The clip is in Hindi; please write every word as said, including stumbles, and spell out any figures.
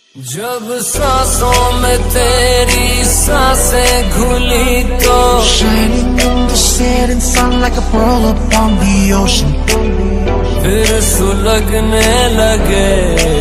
जब सांसों में तेरी सांसें घुली तो shining in the setting sun like a pearl upon the ocean. फिर सुलगने लगे